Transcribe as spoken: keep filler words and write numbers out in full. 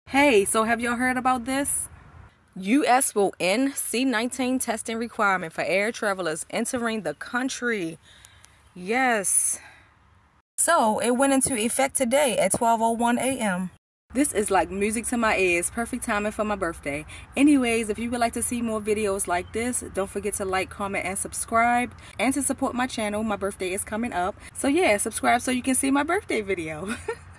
Hey, so have y'all heard about this? U S will end C nineteen testing requirement for air travelers entering the country. Yes. So it went into effect today at twelve oh one a m This is like music to my ears. Perfect timing for my birthday. Anyways, if you would like to see more videos like this, don't forget to like, comment, and subscribe. And to support my channel, my birthday is coming up. So yeah, subscribe so you can see my birthday video.